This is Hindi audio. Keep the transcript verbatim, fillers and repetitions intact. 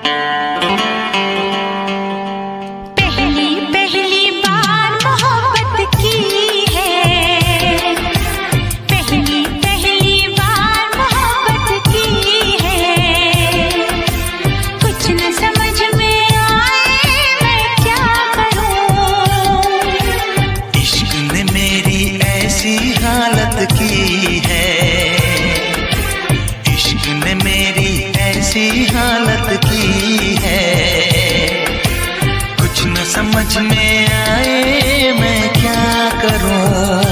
की है, इश्क ने मेरी ऐसी हालत की है, कुछ न समझ में आए मैं क्या करूं।